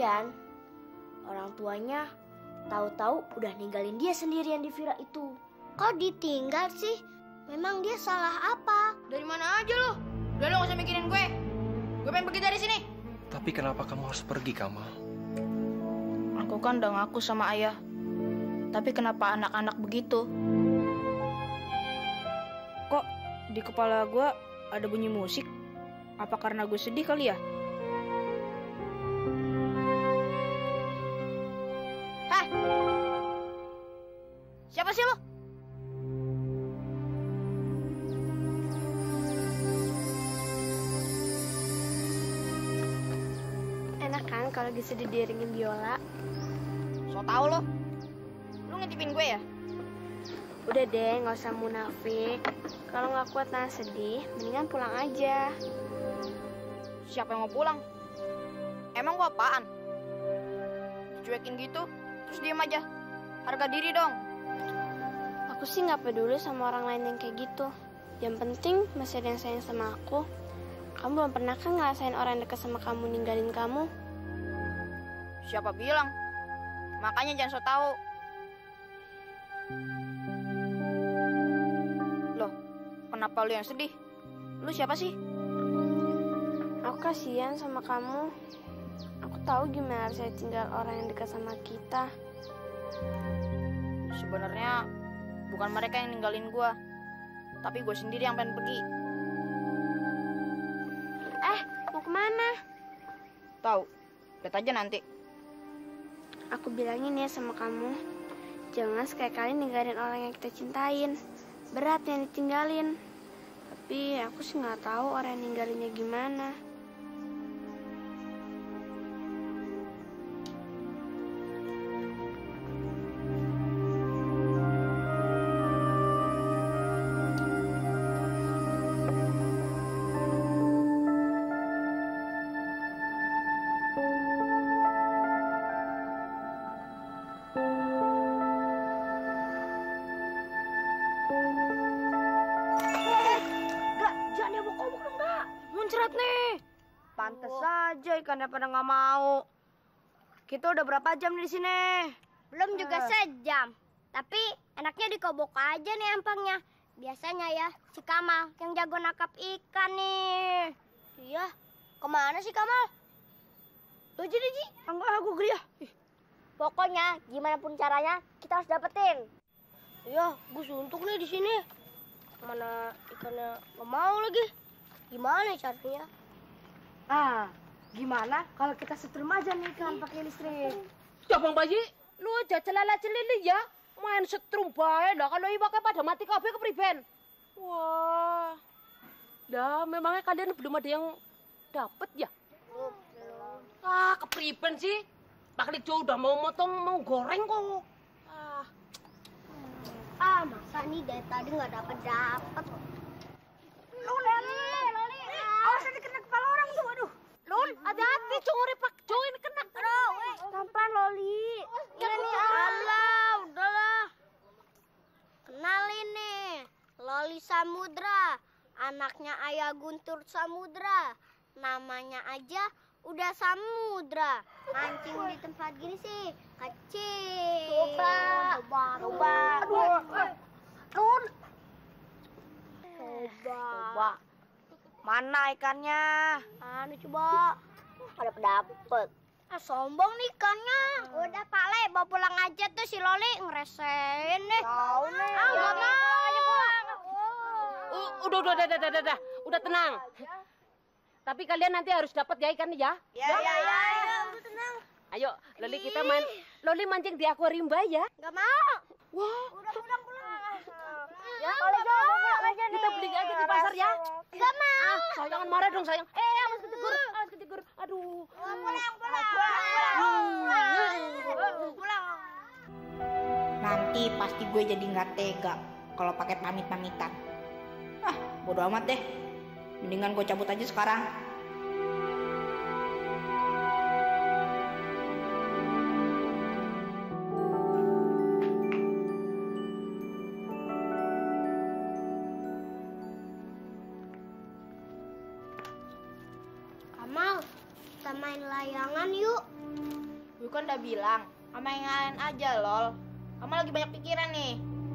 Kasian. Orang tuanya tahu-tahu udah ninggalin dia sendirian di villa itu. Kok ditinggal sih? Memang dia salah apa? Dari mana aja lo? Udah lo gak usah mikirin gue. Gue pengen pergi dari sini. Tapi kenapa kamu harus pergi, Kamal? Aku kan udah ngaku sama ayah. Tapi kenapa anak-anak begitu? Kok di kepala gue ada bunyi musik? Apa karena gue sedih kali ya? Hah? Siapa sih lo? Enak kan kalau disedih diiringin biola? So tau lo. Lu ngintipin gue ya? Udah deh, nggak usah munafik. Kalau nggak kuat nahan sedih, mendingan pulang aja. Siapa yang mau pulang? Emang gua apaan? Dicuekin gitu, terus diem aja. Harga diri dong. Aku sih nggak peduli sama orang lain yang kayak gitu. Yang penting masih ada yang sayang sama aku. Kamu belum pernah kan ngerasain orang yang dekat sama kamu ninggalin kamu? Siapa bilang? Makanya jangan so tau. Loh, kenapa lu yang sedih? Lu siapa sih? Aku kasihan sama kamu. Aku tahu gimana rasanya tinggal orang yang dekat sama kita. Sebenarnya bukan mereka yang ninggalin gua, tapi gue sendiri yang pengen pergi. Mau kemana? Tahu? Lihat aja nanti. Aku bilangin ya sama kamu, jangan sekali-kali ninggalin orang yang kita cintain. Berat yang ditinggalin. Tapi aku sih nggak tahu orang yang ninggalinnya gimana. Muncrat nih. Pantes saja ikannya pada nggak mau. Kita udah berapa jam di sini? Belum juga sejam. Tapi enaknya dikobok aja nih empangnya. Biasanya ya si Kamal yang jago nangkap ikan nih. Iya, kemana sih Kamal? Tuh jadi Ji, aku geli ya. Pokoknya gimana pun caranya kita harus dapetin. Iya, gue suntuk nih di sini. Mana ikannya nggak mau lagi? Gimana caranya? Gimana kalau kita setrum aja nih kan pakai listrik? Ya Bang Bayi, lu aja celala-celili ya. Main setrum bae dah kalau iwaknya pada mati kabeh kepriben. Wah. Dah memangnya kalian belum ada yang dapet ya? Kepriben sih. Pak Lijo udah mau motong, mau goreng kok. Masa nih dari tadi nggak dapet. Awas nanti kena kepala orang tuh, aduh. Lul, hati-hati cunguri Pak Jo ini kena. Tampan Loli. Iya nih, alah, udahlah. Kenalin nih, Loli Samudra, anaknya Ayah Guntur Samudra. Namanya aja udah Samudra. Mancing di tempat gini sih kecil. Coba. Nun. Coba. Mana ikannya? Coba. Ada dapet. Sombong nih ikannya. Udah Pak Le, bawa pulang aja tuh si Loli ngeresein nih. Tahu nih. Nggak mau aja pulang. Udah tenang. Tapi kalian nanti harus dapat ya ikannya ya. Ya. Udah tenang. Ayo, Loli kita main. Loli mancing di akuarium bayi ya. Nggak mau. Wah, Udah pulang. ya boleh pulang aja nih. Kita beli aja di pasar ya. Nggak mau. Sayang marah dong sayang. Awas ketigur. Aduh. Pulang. Nanti pasti gue jadi nggak tega kalau pakai pamit-pamitan. Bodo amat deh. Mendingan gue cabut aja sekarang. Kamal, kita main layangan yuk. Gue kan udah bilang, sama yang lain aja, lol. Kamu lagi banyak pikiran nih.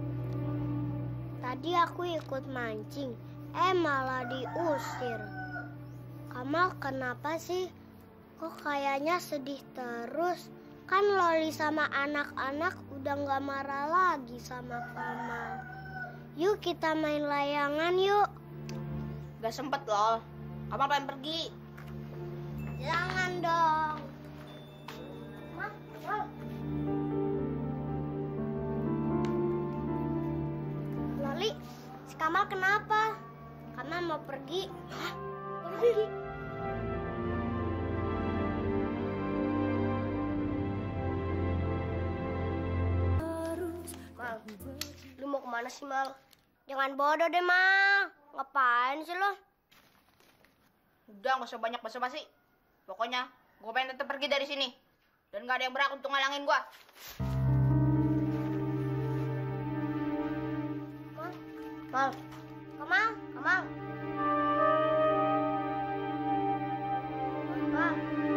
Tadi aku ikut mancing, malah diusir. Kamal kenapa sih? Kok kayaknya sedih terus? Kan Loli sama anak-anak udah gak marah lagi sama Kamal. Yuk kita main layangan yuk. Gak sempet, lol. Kamu pengen pergi. Jangan dong. Loli, si Kamal kenapa? Kamal mau pergi. Hah? Pergi? Mal, lu mau kemana sih, Mal? Jangan bodoh deh, Mal. Ngapain sih lo? Udah, gak usah banyak basa-basi. Pokoknya, gue pengen tetap pergi dari sini. Dan gak ada yang berhak untuk ngalangin gue. Mal, Kamal, Kamal. Kamal.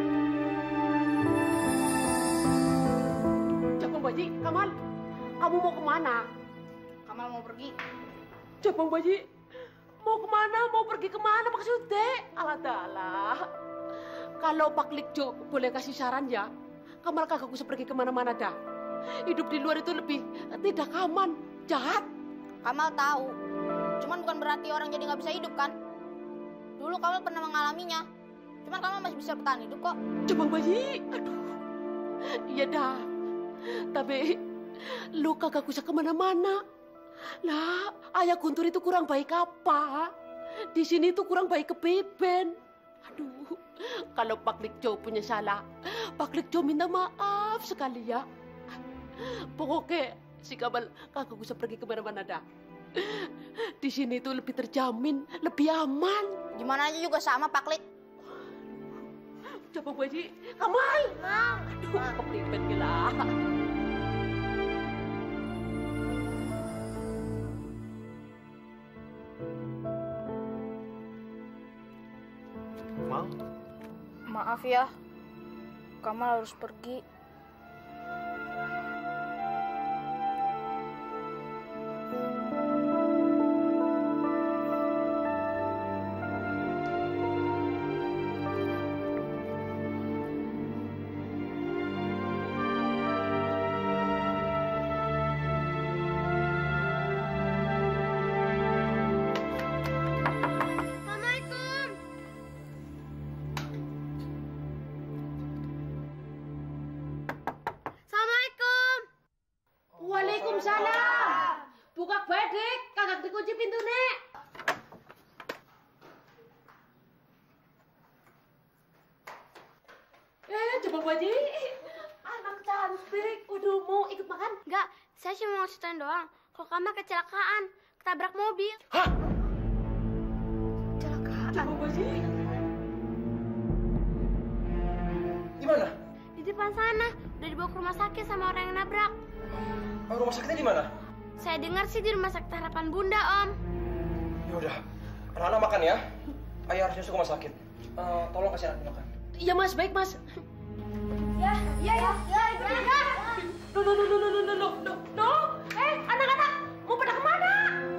Jabang Baji, Kamal, kamu mau kemana? Kamal mau pergi. Jabang Baji, mau kemana? Mau pergi kemana maksudnya? Alah dalah. Kalau Pak Likjo boleh kasih saran ya, Kamal kagak usah pergi kemana-mana dah. Hidup di luar itu lebih tidak aman, jahat. Kamal tahu. Cuman bukan berarti orang jadi nggak bisa hidup kan? Dulu Kamal pernah mengalaminya. Cuman Kamal masih bisa bertahan hidup kok. Jabang Baji, aduh. Iya dah. Tapi lu kagak usah kemana-mana. Lah, ayah Guntur itu kurang baik apa? Di sini tuh kurang baik ke Beben. Aduh, kalau Pak Likjo punya salah, Pak Likjo minta maaf sekali ya. Pokoknya si Kamal kagak usah pergi kemana-mana dah. Di sini tuh lebih terjamin, lebih aman. Gimana aja juga sama Pak Lik. Coba Bu Haji, Kamal. Aduh, Beben gila. Mal, Maaf ya, Kamal harus pergi. Waalaikumsalam. Buka badik, kagak dikunci pintu nek. Coba Bu Haji. Anak cantik. Waduh, mau ikut makan? Enggak, saya cuma mau ceritain doang. Kalau Kamal kecelakaan, ketabrak mobil. hah? Coba Bu Haji. Gimana? Di depan sana, udah dibawa ke rumah sakit sama orang yang nabrak. Rumah sakitnya di mana? Saya dengar sih di rumah sakit Harapan Bunda, Om. Ya udah, anak-anak makan ya. Ayah harus nyusul ke rumah sakit. Tolong kasih anak makan. Iya Mas, baik Mas. Ya, itu dia. Loh. Anak-anak, mau pada kemana?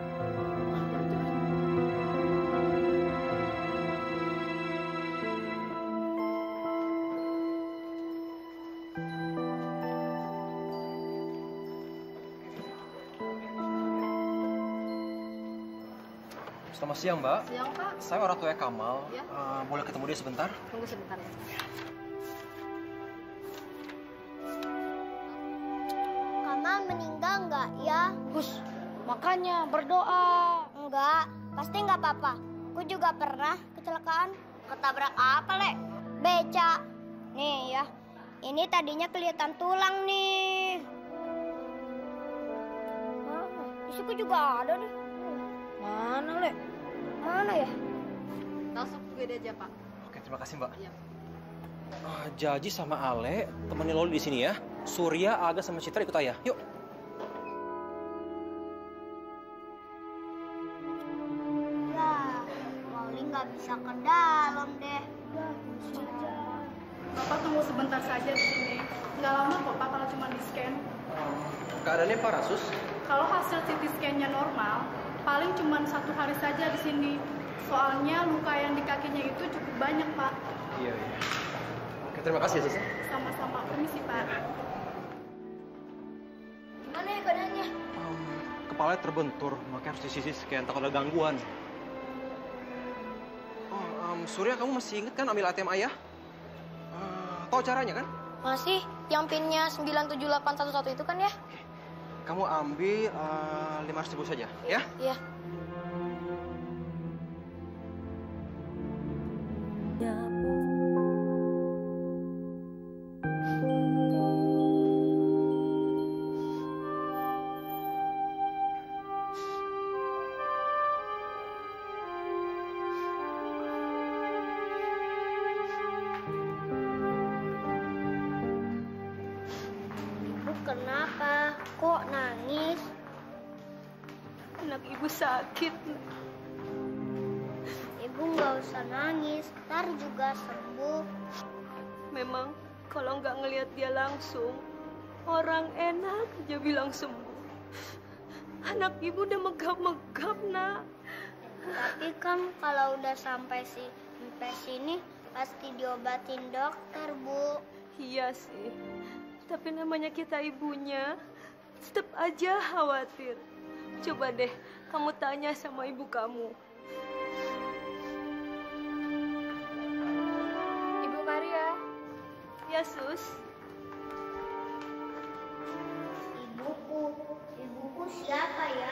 Selamat siang, Mbak. Siang, Pak. Saya orang tua Kamal. Ya. Boleh ketemu dia sebentar? Tunggu sebentar ya. Kamal meninggal nggak ya? Gus, makanya berdoa. Enggak, pasti nggak apa-apa. Aku juga pernah kecelakaan. Ketabrak apa, Le? Beca. Nih ya, ini tadinya kelihatan tulang nih. Isiku juga ada nih. Mana, Le? Mana ya? Langsung gue aja, Pak. Oke, terima kasih, Mbak. Iya. Jaji sama Ale temenin Loli di sini ya. Surya, Aga sama Citra ikut ayah. Yuk. Lah, Loli nggak bisa ke dalam deh. Bapak tunggu tunggu sebentar saja di sini. Nggak lama kok Pak kalau cuma di scan. Keadaannya parah, Sus? Kalau hasil CT scan-nya normal, paling cuma 1 hari saja di sini. Soalnya luka yang di kakinya itu cukup banyak, Pak. Iya. Oke, terima kasih ya, Sus. Sama-sama. Permisi, Pak. Gimana ya keadaannya? Kepalanya terbentur, makanya harus di scan, takut ada gangguan. Surya, kamu masih inget kan ambil ATM ayah? Tahu caranya kan? Masih, yang pinnya 97811 itu kan ya? Kamu ambil 500.000 saja, ya? Iya. Kenapa? Kok nangis? Anak ibu sakit. Ibu nggak usah nangis, ntar juga sembuh. Memang kalau nggak ngelihat dia langsung, orang enak aja bilang sembuh. Anak ibu udah megap-megap, Nak. Tapi kan kalau udah sampai sini, pasti diobatin dokter, Bu. Iya sih. Tapi namanya kita ibunya, tetap aja khawatir. Coba deh, kamu tanya sama ibu kamu. Ibu Maria. Ya, Sus. Ibuku siapa ya?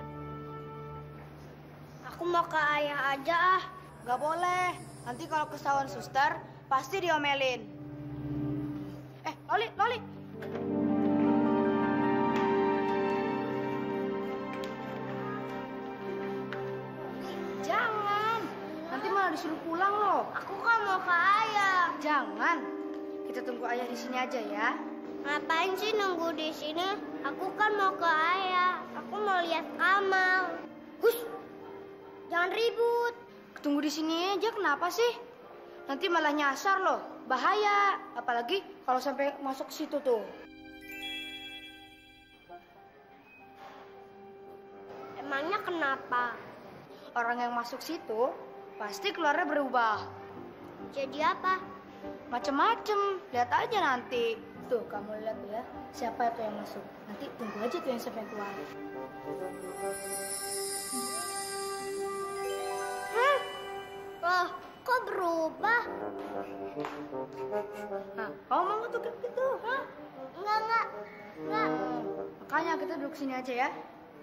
Aku mau ke ayah aja ah. Gak boleh. Nanti kalau ketahuan suster, pasti diomelin. Loli. Jangan. Nanti malah disuruh pulang loh. Aku kan mau ke ayah. Jangan. Kita tunggu ayah di sini aja ya. Ngapain sih nunggu di sini? Aku kan mau ke ayah. Aku mau lihat Kamal. Hush. Jangan ribut. Tunggu di sini aja, kenapa sih? Nanti malah nyasar loh. Bahaya. Apalagi kalau sampai masuk ke situ tuh. Emangnya kenapa? Orang yang masuk situ pasti keluarnya berubah. Jadi apa? Macem-macem. Lihat aja nanti. Tuh, kamu lihat ya. Siapa tuh yang masuk. Nanti tunggu aja tuh yang sampai keluar. Loh, kok berubah? Nah, kamu mau tuh kayak gitu? Hah? Enggak. Makanya kita duduk sini aja ya.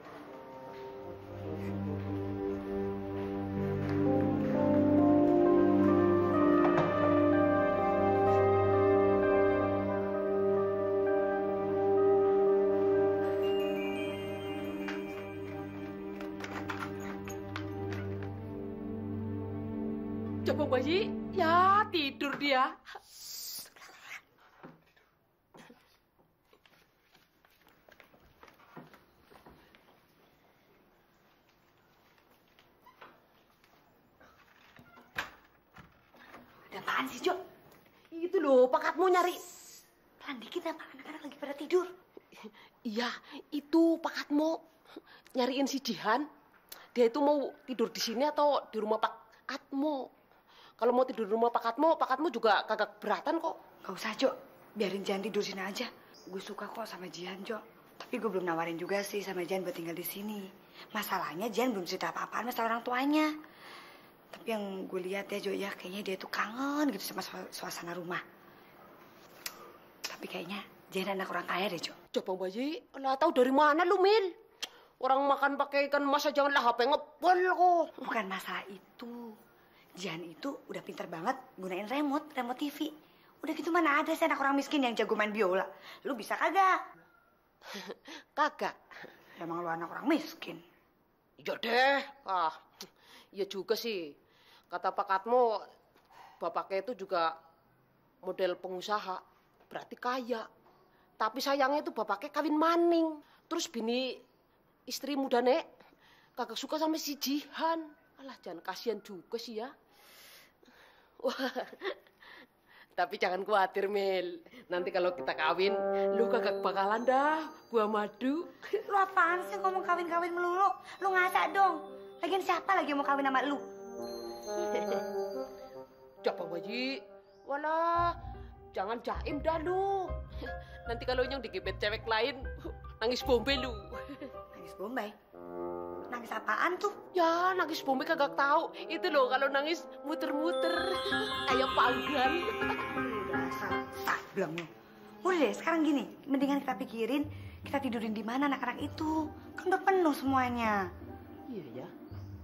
Coba bayi, ya tidur dia. Ada apaan sih, Jo? Itu loh, pakatmu nyari. Pelan dikit apa? Anak-anak lagi pada tidur. Iya, itu pakatmu nyariin si Jihan. Dia itu mau tidur di sini atau di rumah pakatmu. Kalau mau tidur di rumah pakatmu juga kagak beratan kok. Gak usah, Jo. Biarin Jihan tidur sini aja. Gue suka kok sama Jihan, Jo. Tapi gue belum nawarin juga sih sama Jihan buat tinggal di sini. Masalahnya Jihan belum cerita apa-apaan sama orang tuanya. Tapi yang gue lihat ya, Jo, ya kayaknya dia tuh kangen gitu sama suasana rumah. Tapi kayaknya Jihan anak orang kaya deh, Jo. Coba bayi, lah tahu dari mana lu, Mil? Orang makan pakai ikan mas aja lah HP ngebol kok. Bukan masalah itu. Jihan itu udah pinter banget gunain remote TV. Udah gitu mana ada sih anak orang miskin yang jago main biola. Lu bisa kagak? Kagak. Emang lu anak orang miskin. Iya deh. Iya juga sih. Kata pakatmu, bapaknya itu juga model pengusaha. Berarti kaya. Tapi sayangnya itu bapaknya kawin maning. Terus bini istri muda nek kagak suka sama si Jihan. Alah, jangan kasihan juga sih ya. Wah, Tapi jangan khawatir, Mel. Nanti kalau kita kawin, lu kagak bakalan dah gua madu. Lu apaan sih ngomong kawin-kawin melulu? Lu ngaca dong. Lagian siapa lagi yang mau kawin sama lu? Coba Baji. Walah, jangan jaim dah lu. Nanti kalau yang digebet cewek lain, nangis bombe lu. Nangis Bombay? Nangis apaan tuh? Ya, nangis bombe kagak tahu. Itu loh kalau nangis muter-muter kayak panggang. Dasar sableng lu. Udah deh, sekarang gini, mendingan kita pikirin kita tidurin di mana anak-anak itu. Kan udah penuh semuanya. Iya ya.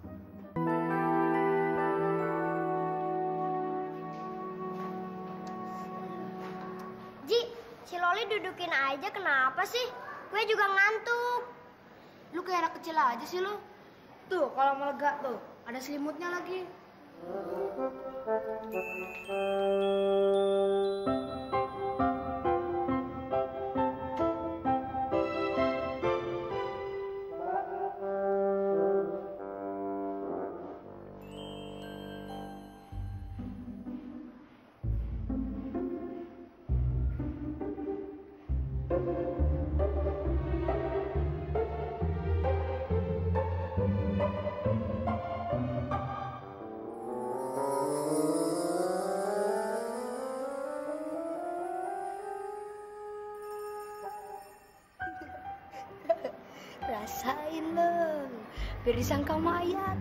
Ji, si Loli dudukin aja kenapa sih? Gue juga ngantuk. Lu kayak anak kecil aja sih lu. Tuh, kalau mau lega tuh, ada selimutnya lagi. Rasain lo, biar disangka mayat.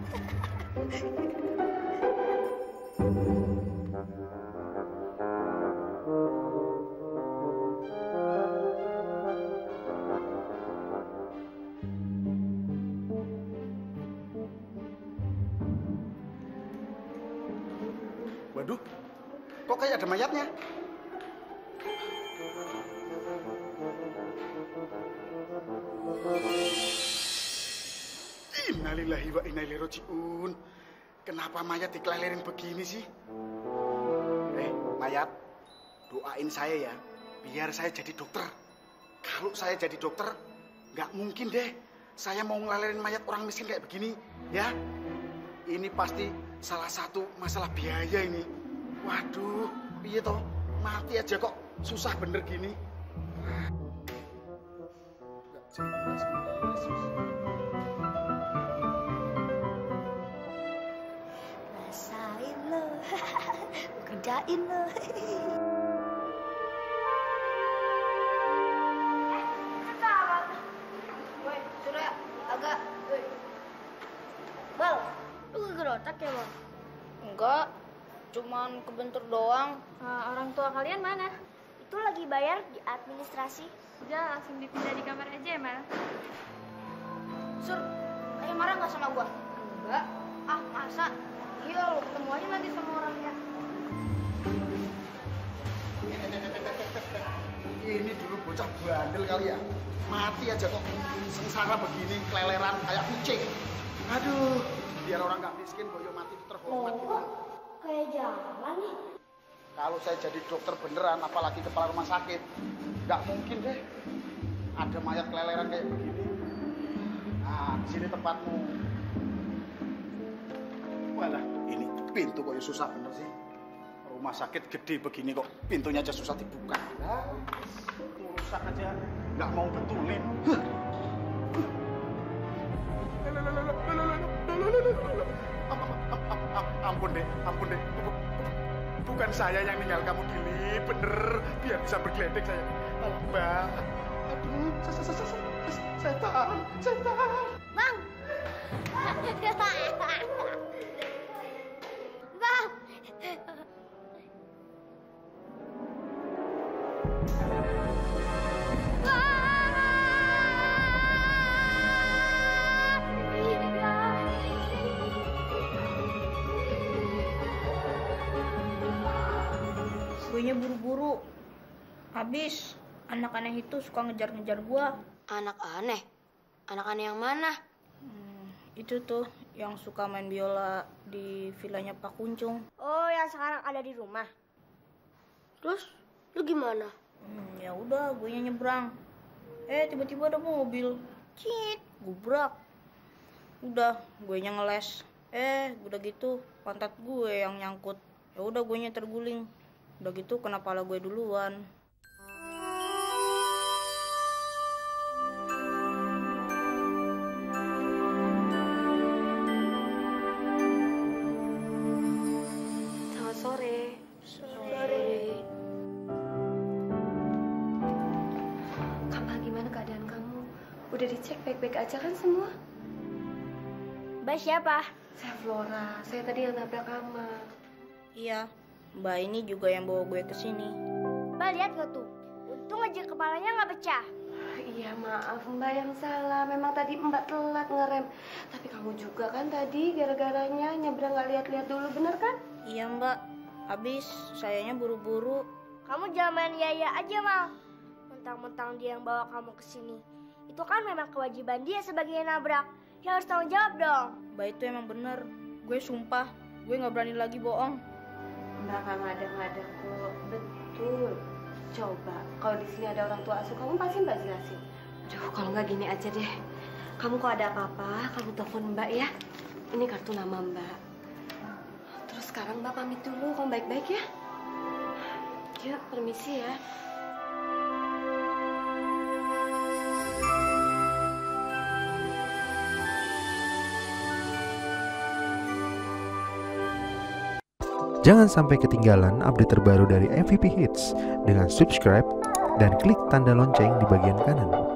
Waduh, kok kayak ada mayatnya? Innalillahi wa inna ilaihi raji'un. Kenapa mayat dikelelerin begini sih? Mayat, doain saya ya, biar saya jadi dokter. Kalau saya jadi dokter, nggak mungkin deh saya mau ngelelerin mayat orang miskin kayak begini, ya. Ini pasti salah satu masalah biaya ini. Waduh, piye toh? Mati aja kok susah bener gini. Rasain lo, kerjain lo. Woi, Surya, agak. Bal, lu kegerotak ya, Bal? Enggak, cuman kebentur doang. Orang tua kalian mana? Itu lagi bayar di administrasi. Udah, langsung dipindah di kamar aja ya, Mel. Sur, kayak marah nggak sama gua? Enggak. Ah, masa? Iya, lu ketemu aja nanti sama orangnya. Ini dulu bocah bandel kali ya. Mati aja kok sengsara begini, keleleran kayak kucing. Aduh, biar orang nggak miskin, boyo mati itu terhormat. Kayak jalan nih. Kalau saya jadi dokter beneran, apalagi kepala rumah sakit, nggak mungkin deh ada mayat keleleran kayak begini. Nah, di sini tempatmu. Walah, ini pintu kok ya susah bener sih. Rumah sakit gede begini kok pintunya aja susah dibuka. Nah, rusak aja, nggak mau betulin. Ampun deh, ampun deh. Bukan saya yang ninggal kamu gini, bener. Biar bisa bergeledek saya. Mbak, aduh, setan. Bang! Bang! Guenya buru-buru. Habis, anak aneh itu suka ngejar-ngejar gua. Anak aneh? Anak aneh yang mana? Itu tuh yang suka main biola di villanya Pak Kuncung. Oh, yang sekarang ada di rumah. Terus, lu gimana? Ya udah, gue nyebrang. Tiba-tiba ada mobil. Cit, gubrak. Udah, gue ngeles. Udah gitu, pantat gue yang nyangkut. Ya udah, gue terguling. Udah gitu kena pala gue duluan. Selamat sore. Sore. Kamal, gimana keadaan kamu? Udah dicek baik-baik aja kan semua? Mbak siapa? Saya Flora. Saya tadi yang nabrak Kamal. Iya, Mbak ini juga yang bawa gue ke sini. Mbak lihat gak tuh? Untung aja kepalanya nggak pecah. Iya, maaf Mbak yang salah. Memang tadi Mbak telat ngerem. Tapi kamu juga kan tadi gara-garanya nyebrang nggak lihat-lihat dulu, bener kan? Iya, Mbak. Habis sayanya buru-buru. Kamu jangan main yaya aja, Mal. Mentang-mentang dia yang bawa kamu ke sini. Itu kan memang kewajiban dia sebagai yang nabrak. Ya harus tanggung jawab dong. Mbak itu emang bener. Gue sumpah, gue nggak berani lagi bohong. Mbak nggak ngada-ngada kok. Betul. Coba, kalau di sini ada orang tua asuh kamu pasti Mbak jelasin. Aduh, kalau nggak gini aja deh. Kamu kalau ada apa-apa, kamu telepon Mbak ya. Ini kartu nama Mbak. Terus sekarang Mbak pamit dulu, kamu baik-baik ya. Yuk, permisi ya. Jangan sampai ketinggalan update terbaru dari MVP Hits dengan subscribe dan klik tanda lonceng di bagian kanan.